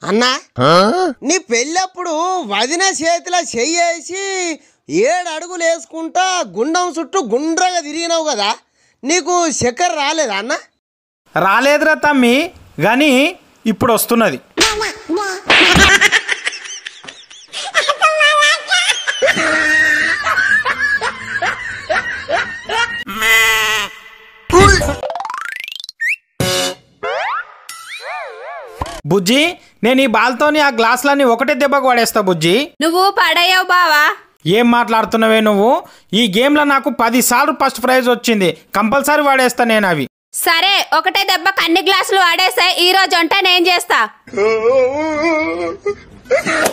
అన్నా నీ పెళ్ళప్పుడు వదిన చేతిలో చెయ్యేసి 7 అడుగులు వేసుకుంటా గుండం చుట్టూ గుండ్రగా తిరిగినావు కదా, నీకు చక్కెర రాలేదా అన్న? రాలేదురా తమ్మి, కానీ ఇప్పుడు వస్తున్నది. బుజ్జి, నేను ఈ బాల్తోని ఆ గ్లాసులన్నీ ఒకటే దెబ్బకు పడేస్తా. బుజ్జి, నువ్వు పడేయవు బావా. ఏం మాట్లాడుతున్నావే నువ్వు? ఈ గేమ్లో నాకు 10 సార్లు ఫస్ట్ ప్రైజ్ వచ్చింది, కంపల్సరీ వాడేస్తా నేను అవి. సరే, ఒకటే దెబ్బకు అన్ని గ్లాసులు వాడేసే. ఈ రోజు వంట నేను చేస్తా.